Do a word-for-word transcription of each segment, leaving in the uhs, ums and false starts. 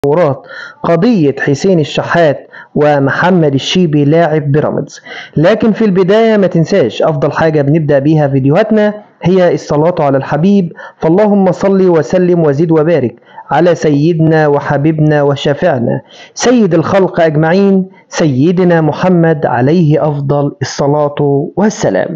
تطورات قضية حسين الشحات ومحمد الشيبي لاعب بيراميدز. لكن في البداية ما تنساش أفضل حاجة بنبدأ بيها فيديوهاتنا هي الصلاة على الحبيب، فاللهم صل وسلم وزد وبارك على سيدنا وحبيبنا وشافعنا سيد الخلق أجمعين سيدنا محمد عليه أفضل الصلاة والسلام.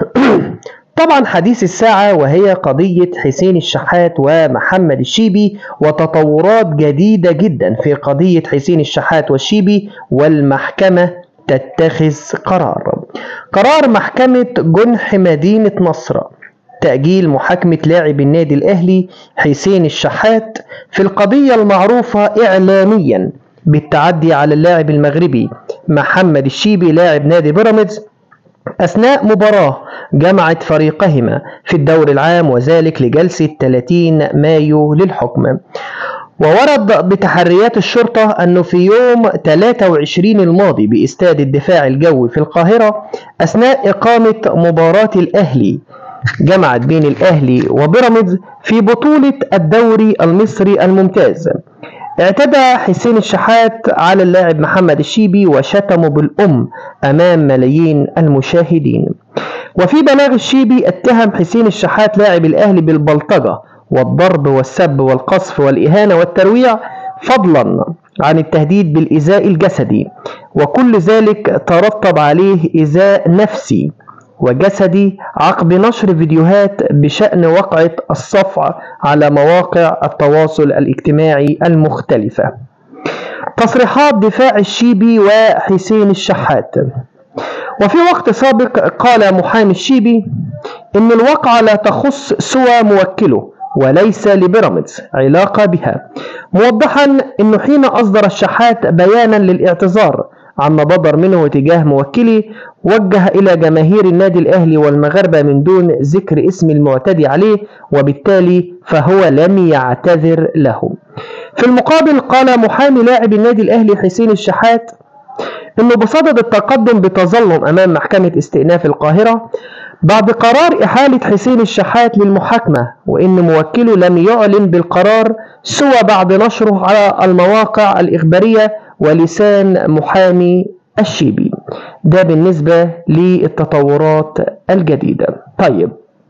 طبعا حديث الساعة وهي قضية حسين الشحات ومحمد الشيبي، وتطورات جديدة جدا في قضية حسين الشحات والشيبي، والمحكمة تتخذ قرار. قرار محكمة جنح مدينة نصر تأجيل محاكمة لاعب النادي الأهلي حسين الشحات في القضية المعروفة إعلاميا بالتعدي على اللاعب المغربي محمد الشيبي لاعب نادي بيراميدز أثناء مباراة جمعت فريقهما في الدوري العام، وذلك لجلسة ثلاثين مايو للحكم. وورد بتحريات الشرطة أنه في يوم ثلاثة وعشرين الماضي باستاد الدفاع الجوي في القاهرة أثناء إقامة مباراة الأهلي جمعت بين الأهلي وبيراميدز في بطولة الدوري المصري الممتاز، اعتدى حسين الشحات على اللاعب محمد الشيبي وشتمه بالأم أمام ملايين المشاهدين. وفي بلاغ الشيبي اتهم حسين الشحات لاعب الأهلي بالبلطجة والضرب والسب والقصف والإهانة والترويع، فضلا عن التهديد بالإيذاء الجسدي، وكل ذلك ترتب عليه إيذاء نفسي وجسدي عقب نشر فيديوهات بشأن وقعة الصفع على مواقع التواصل الاجتماعي المختلفة. تصريحات دفاع الشيبي وحسين الشحات. وفي وقت سابق قال محامي الشيبي إن الواقعة لا تخص سوى موكله وليس لبيراميدز علاقة بها، موضحا إنه حين أصدر الشحات بيانا للاعتذار عما بدر منه تجاه موكله وجه إلى جماهير النادي الأهلي والمغاربة من دون ذكر اسم المعتدي عليه، وبالتالي فهو لم يعتذر له. في المقابل قال محامي لاعب النادي الأهلي حسين الشحات إنه بصدد التقدم بتظلم أمام محكمة استئناف القاهرة بعد قرار إحالة حسين الشحات للمحاكمة، وإن موكله لم يعلن بالقرار سوى بعد نشره على المواقع الإخبارية ولسان محامي الشيبي. ده بالنسبة للتطورات الجديدة. طيب،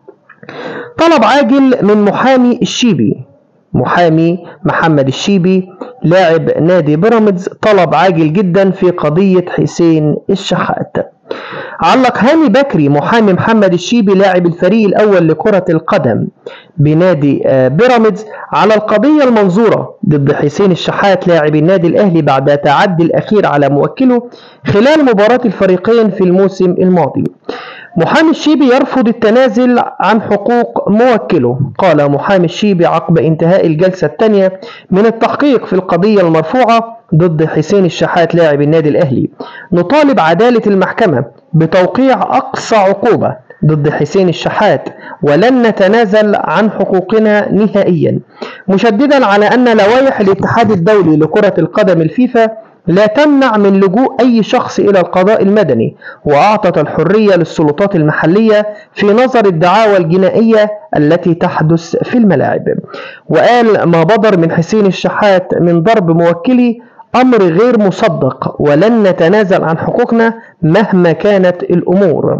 طلب عاجل من محامي الشيبي، محامي محمد الشيبي لاعب نادي بيراميدز، طلب عاجل جدا في قضية حسين الشحات. علق هاني بكري محامي محمد الشيبي لاعب الفريق الأول لكرة القدم بنادي بيراميدز على القضية المنظورة ضد حسين الشحات لاعب النادي الأهلي بعد تعدي الأخير على موكله خلال مباراة الفريقين في الموسم الماضي. محامي الشيبي يرفض التنازل عن حقوق موكله. قال محامي الشيبي عقب انتهاء الجلسة الثانية من التحقيق في القضية المرفوعة ضد حسين الشحات لاعب النادي الأهلي: نطالب عدالة المحكمة بتوقيع أقصى عقوبة ضد حسين الشحات ولن نتنازل عن حقوقنا نهائيا، مشددا على أن لوائح الاتحاد الدولي لكرة القدم الفيفا لا تمنع من لجوء أي شخص إلى القضاء المدني، وأعطت الحرية للسلطات المحلية في نظر الدعاوى الجنائية التي تحدث في الملاعب. وقال ما بدر من حسين الشحات من ضرب موكلي أمر غير مصدق ولن نتنازل عن حقوقنا مهما كانت الأمور.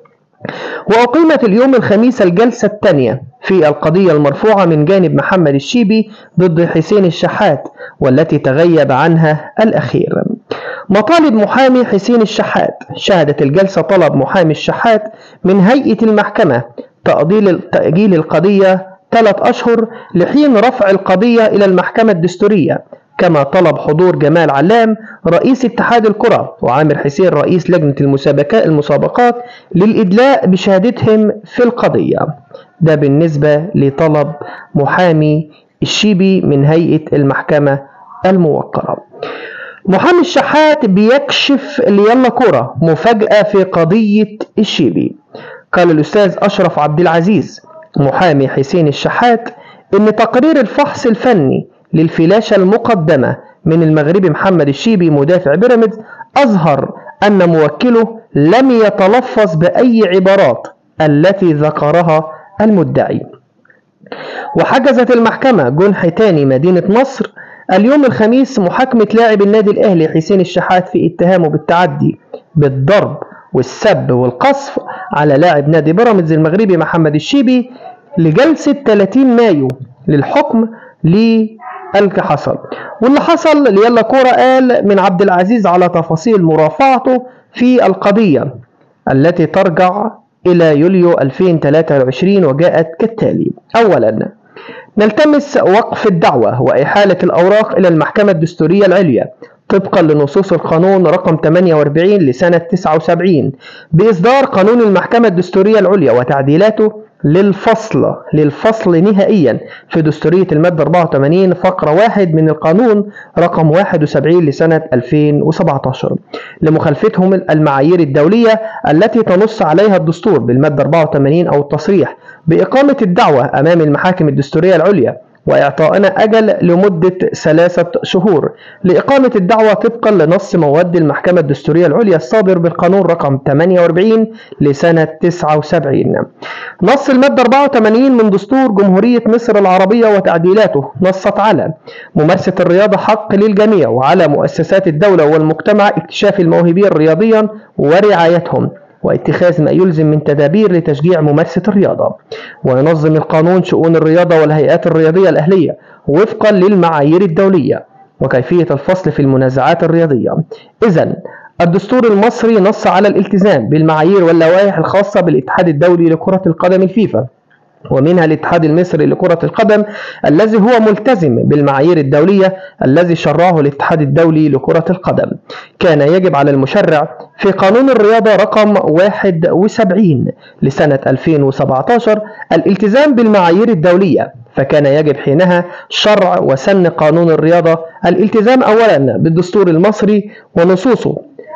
وأقيمت اليوم الخميس الجلسة الثانية في القضية المرفوعة من جانب محمد الشيبي ضد حسين الشحات والتي تغيب عنها الأخير. مطالب محامي حسين الشحات. شهدت الجلسة طلب محامي الشحات من هيئة المحكمة تأجيل القضية ثلاث أشهر لحين رفع القضية إلى المحكمة الدستورية، كما طلب حضور جمال علام رئيس اتحاد الكرة وعامر حسين رئيس لجنة المسابقات للإدلاء بشهادتهم في القضية. ده بالنسبة لطلب محامي الشيبي من هيئة المحكمة الموقرة. محامي الشحات بيكشف ليلا كرة مفاجأة في قضية الشيبي. قال الأستاذ أشرف عبد العزيز محامي حسين الشحات إن تقرير الفحص الفني للفلاشة المقدمة من المغربي محمد الشيبي مدافع بيراميدز أظهر أن موكله لم يتلفظ بأي عبارات التي ذكرها المدعي. وحجزت المحكمة جنح تاني مدينة نصر اليوم الخميس محاكمة لاعب النادي الأهلي حسين الشحات في اتهامه بالتعدي بالضرب والسب والقصف على لاعب نادي بيراميدز المغربي محمد الشيبي لجلسة ثلاثين مايو للحكم للي حصل. واللي حصل ليلا كورة قال من عبد العزيز على تفاصيل مرافعته في القضية التي ترجع إلى يوليو ألفين وثلاثة وعشرين وجاءت كالتالي: أولا، نلتمس وقف الدعوة وإحالة الأوراق إلى المحكمة الدستورية العليا طبقا لنصوص القانون رقم ثمانية وأربعين لسنة تسعة وسبعين بإصدار قانون المحكمة الدستورية العليا وتعديلاته للفصل للفصل نهائيا في دستورية المادة أربعة وثمانين فقرة واحد من القانون رقم واحد وسبعين لسنة ألفين وسبعة عشر لمخالفتهم المعايير الدولية التي تنص عليها الدستور بالمادة أربعة وثمانين أو التصريح بإقامة الدعوة أمام المحاكم الدستورية العليا وإعطائنا أجل لمدة ثلاثة شهور لإقامة الدعوة طبقا لنص مواد المحكمة الدستورية العليا الصادر بالقانون رقم ثمانية وأربعين لسنة تسعة وسبعين. نص المادة أربعة وثمانين من دستور جمهورية مصر العربية وتعديلاته نصت على ممارسة الرياضة حق للجميع وعلى مؤسسات الدولة والمجتمع اكتشاف الموهوبين رياضيا ورعايتهم واتخاذ ما يلزم من تدابير لتشجيع ممارسة الرياضة. وينظم القانون شؤون الرياضة والهيئات الرياضية الأهلية وفقا للمعايير الدولية وكيفية الفصل في المنازعات الرياضية. إذن الدستور المصري نص على الالتزام بالمعايير واللوائح الخاصة بالاتحاد الدولي لكرة القدم الفيفا ومنها الاتحاد المصري لكرة القدم الذي هو ملتزم بالمعايير الدولية الذي شرعه الاتحاد الدولي لكرة القدم. كان يجب على المشرع في قانون الرياضة رقم واحد وسبعين لسنة ألفين وسبعة عشر الالتزام بالمعايير الدولية، فكان يجب حينها شرع وسن قانون الرياضة الالتزام أولا بالدستور المصري ونصوصه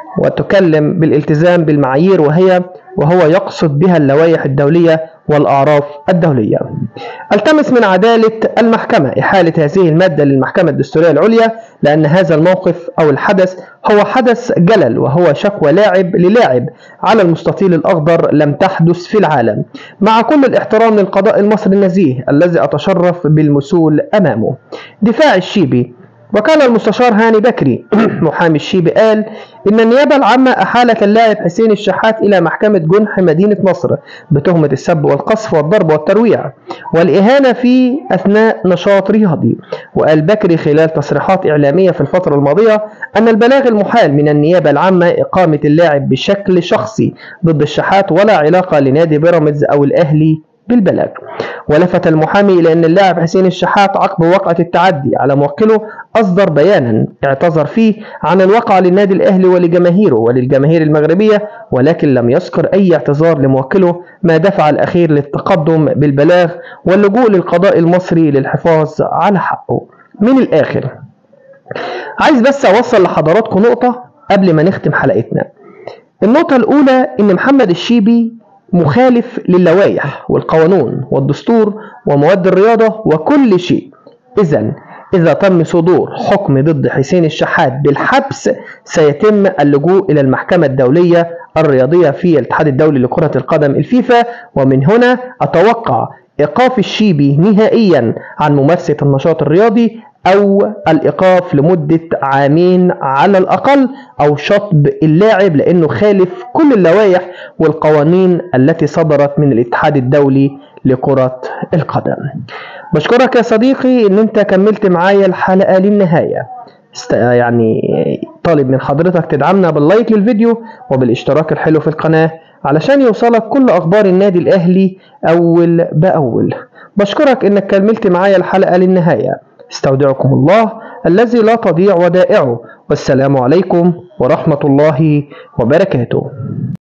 وتكلم بالالتزام بالمعايير وهي وهو يقصد بها اللوائح الدولية والأعراف الدولية. التمس من عدالة المحكمة إحالة هذه المادة للمحكمة الدستورية العليا لأن هذا الموقف أو الحدث هو حدث جلل وهو شكوى لاعب للاعب على المستطيل الأخضر لم تحدث في العالم، مع كل الاحترام للقضاء المصري النزيه الذي أتشرف بالمثول أمامه. دفاع الشيبي. وكان المستشار هاني بكري محامي الشيبي قال إن النيابة العامة أحالت اللاعب حسين الشحات إلى محكمة جنح مدينة نصر بتهمة السب والقصف والضرب والترويع والإهانة في أثناء نشاط رياضي. وقال بكري خلال تصريحات إعلامية في الفترة الماضية أن البلاغ المحال من النيابة العامة إقامة اللاعب بشكل شخصي ضد الشحات ولا علاقة لنادي بيراميدز أو الأهلي بالبلاغ. ولفت المحامي إلى أن اللاعب حسين الشحات عقب وقعة التعدي على موكله أصدر بيانا اعتذر فيه عن الواقعة للنادي الأهلي ولجماهيره وللجماهير المغربية، ولكن لم يذكر أي اعتذار لموكله، ما دفع الأخير للتقدم بالبلاغ واللجوء للقضاء المصري للحفاظ على حقه. من الآخر عايز بس أوصل لحضراتكم نقطة قبل ما نختم حلقتنا. النقطة الأولى إن محمد الشيبي مخالف للوائح والقانون والدستور ومواد الرياضة وكل شيء. إذن إذا تم صدور حكم ضد حسين الشحات بالحبس سيتم اللجوء إلى المحكمة الدولية الرياضية في الاتحاد الدولي لكرة القدم الفيفا، ومن هنا أتوقع إيقاف الشيبي نهائيا عن ممارسة النشاط الرياضي أو الإيقاف لمدة عامين على الأقل أو شطب اللاعب لأنه خالف كل اللوائح والقوانين التي صدرت من الاتحاد الدولي لكرة القدم. بشكرك يا صديقي إن أنت كملت معايا الحلقة للنهاية. يعني طالب من حضرتك تدعمنا باللايك للفيديو وبالاشتراك الحلو في القناة علشان يوصلك كل أخبار النادي الأهلي أول بأول. بشكرك إنك كملت معايا الحلقة للنهاية. استودعكم الله الذي لا تضيع ودائعه، والسلام عليكم ورحمة الله وبركاته.